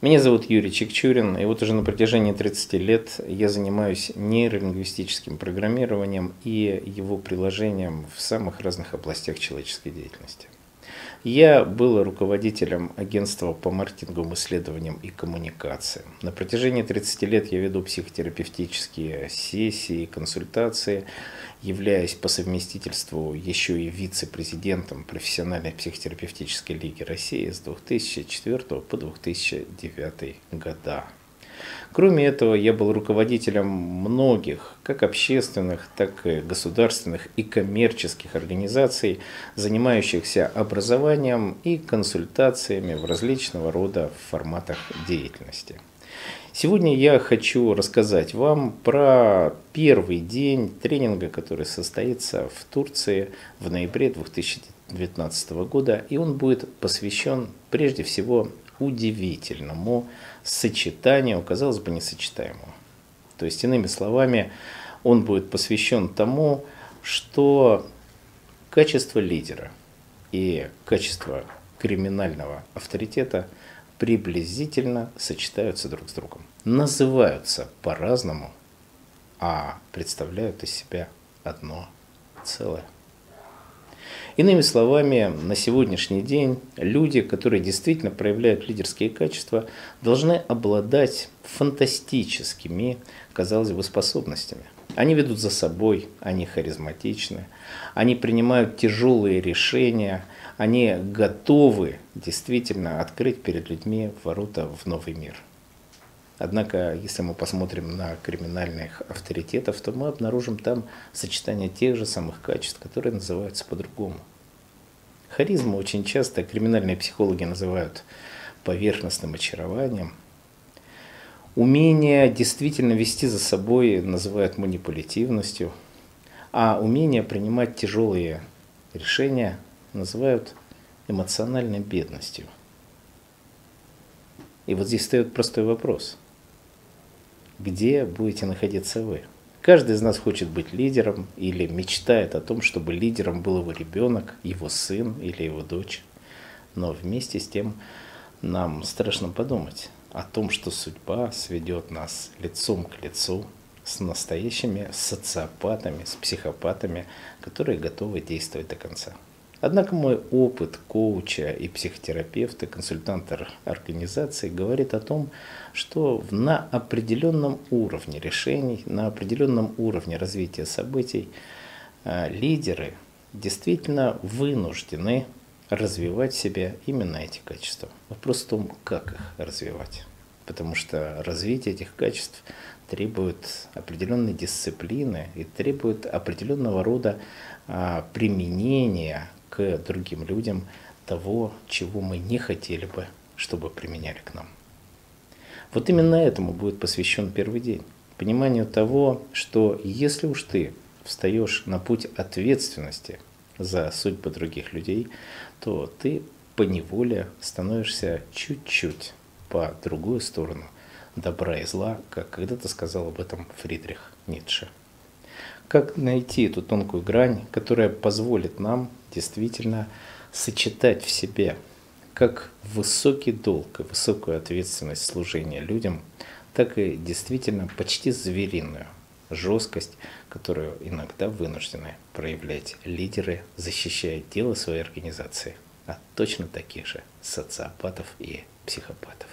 Меня зовут Юрий Чикчурин, и вот уже на протяжении 30 лет я занимаюсь нейролингвистическим программированием и его приложением в самых разных областях человеческой деятельности. Я был руководителем агентства по маркетинговым исследованиям и коммуникациям. На протяжении 30 лет я веду психотерапевтические сессии, консультации, являюсь по совместительству еще и вице-президентом профессиональной психотерапевтической лиги России с 2004 по 2009 года. Кроме этого, я был руководителем многих, как общественных, так и государственных и коммерческих организаций, занимающихся образованием и консультациями в различного рода форматах деятельности. Сегодня я хочу рассказать вам про первый день тренинга, который состоится в Турции в ноябре 2019 года, и он будет посвящен прежде всего удивительному сочетанию, казалось бы, несочетаемому. То есть, иными словами, он будет посвящен тому, что качество лидера и качество криминального авторитета приблизительно сочетаются друг с другом. Называются по-разному, а представляют из себя одно целое. Иными словами, на сегодняшний день люди, которые действительно проявляют лидерские качества, должны обладать фантастическими, казалось бы, способностями. Они ведут за собой, они харизматичны, они принимают тяжелые решения, они готовы действительно открыть перед людьми ворота в новый мир. Однако, если мы посмотрим на криминальных авторитетов, то мы обнаружим там сочетание тех же самых качеств, которые называются по-другому. Харизму очень часто криминальные психологи называют поверхностным очарованием. Умение действительно вести за собой называют манипулятивностью, а умение принимать тяжелые решения называют эмоциональной бедностью. И вот здесь встает простой вопрос. Где будете находиться вы? Каждый из нас хочет быть лидером или мечтает о том, чтобы лидером был его ребенок, его сын или его дочь. Но вместе с тем нам страшно подумать о том, что судьба сведет нас лицом к лицу с настоящими социопатами, с психопатами, которые готовы действовать до конца. Однако мой опыт коуча и психотерапевта, консультанта организации говорит о том, что на определенном уровне решений, на определенном уровне развития событий лидеры действительно вынуждены развивать в себе именно эти качества. Вопрос в том, как их развивать. Потому что развитие этих качеств требует определенной дисциплины и требует определенного рода применения к другим людям того, чего мы не хотели бы, чтобы применяли к нам. Вот именно этому будет посвящен первый день. Пониманию того, что если уж ты встаешь на путь ответственности за судьбы других людей, то ты поневоле становишься чуть-чуть по другую сторону добра и зла, как когда-то сказал об этом Фридрих Ницше. Как найти эту тонкую грань, которая позволит нам действительно сочетать в себе как высокий долг и высокую ответственность служения людям, так и действительно почти звериную жесткость, которую иногда вынуждены проявлять лидеры, защищая дело своей организации от точно таких же социопатов и психопатов.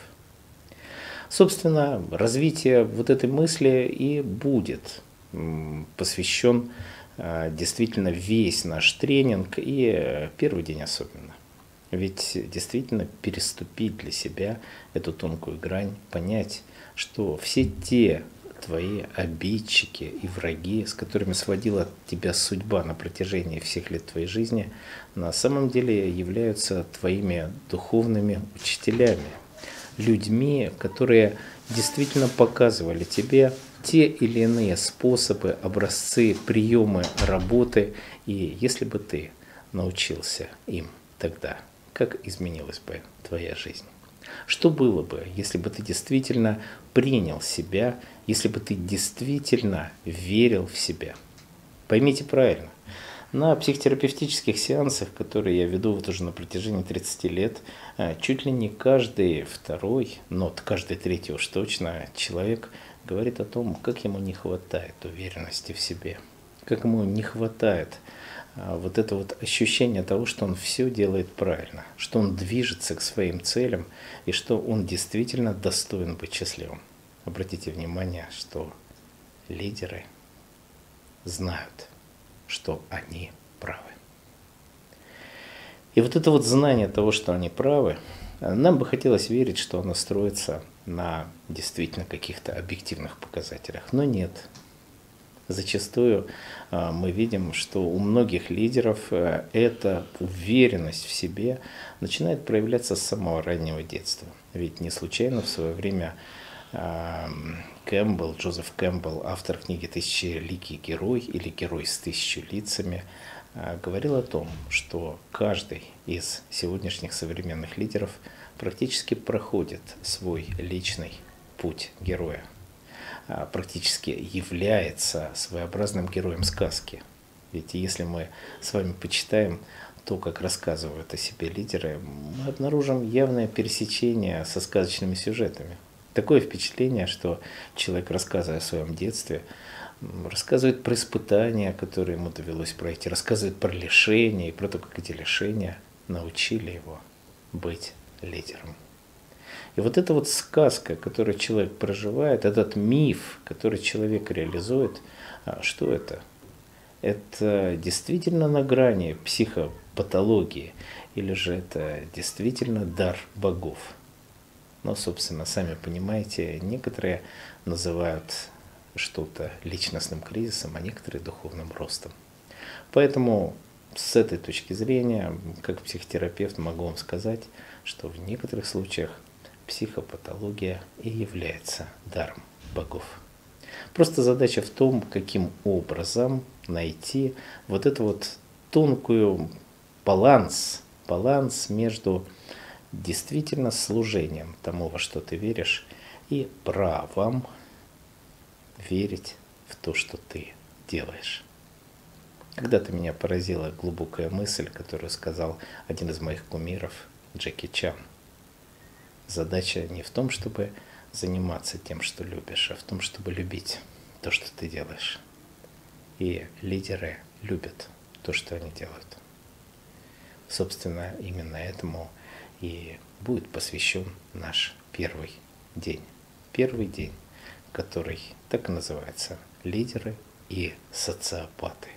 Собственно, развитие вот этой мысли и будет посвящен действительно весь наш тренинг и первый день особенно. Ведь действительно переступить для себя эту тонкую грань, понять, что все те твои обидчики и враги, с которыми сводила тебя судьба на протяжении всех лет твоей жизни, на самом деле являются твоими духовными учителями, людьми, которые действительно показывали тебе те или иные способы, образцы, приемы работы. И если бы ты научился им тогда, как изменилась бы твоя жизнь? Что было бы, если бы ты действительно принял себя, если бы ты действительно верил в себя? Поймите правильно, На психотерапевтических сеансах, которые я веду вот уже на протяжении 30 лет, чуть ли не каждый второй, но каждый третий уж точно, человек говорит о том, как ему не хватает уверенности в себе, как ему не хватает вот это вот ощущение того, что он все делает правильно, что он движется к своим целям и что он действительно достоин быть счастливым. Обратите внимание, что лидеры знают, что они правы. И вот это вот знание того, что они правы, нам бы хотелось верить, что оно строится на действительно каких-то объективных показателях, но нет. Зачастую мы видим, что у многих лидеров эта уверенность в себе начинает проявляться с самого раннего детства. Ведь не случайно в свое время Кэмпбелл, Джозеф Кэмпбелл, автор книги «Тысячеликий герой» или «Герой с тысячью лицами», говорил о том, что каждый из сегодняшних современных лидеров практически проходит свой личный путь героя, практически является своеобразным героем сказки. Ведь если мы с вами почитаем то, как рассказывают о себе лидеры, мы обнаружим явное пересечение со сказочными сюжетами. Такое впечатление, что человек, рассказывая о своем детстве, рассказывает про испытания, которые ему довелось пройти, рассказывает про лишения и про то, как эти лишения научили его быть лидером. И вот эта вот сказка, которую человек проживает, этот миф, который человек реализует, что это? Это действительно на грани психопатологии или же это действительно дар богов? Но, собственно, сами понимаете, некоторые называют что-то личностным кризисом, а некоторые духовным ростом. Поэтому с этой точки зрения, как психотерапевт, могу вам сказать, что в некоторых случаях психопатология и является даром богов. Просто задача в том, каким образом найти вот эту вот тонкую баланс между действительно служением тому, во что ты веришь, и правом верить в то, что ты делаешь. Когда-то меня поразила глубокая мысль, которую сказал один из моих кумиров, Джеки Чан. Задача не в том, чтобы заниматься тем, что любишь, а в том, чтобы любить то, что ты делаешь. И лидеры любят то, что они делают. Собственно, именно этому и будет посвящен наш первый день. Первый день, который так и называется «Лидеры и социопаты»,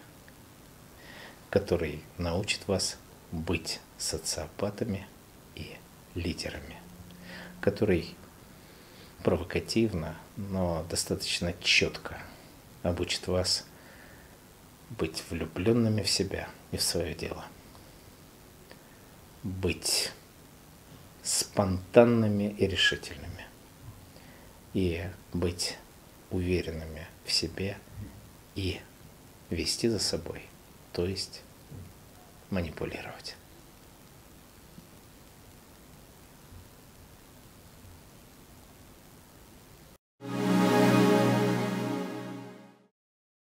который научит вас быть социопатами и лидерами, который провокативно, но достаточно четко обучит вас быть влюбленными в себя и в свое дело, быть спонтанными и решительными, и быть уверенными в себе и вести за собой, то есть манипулировать.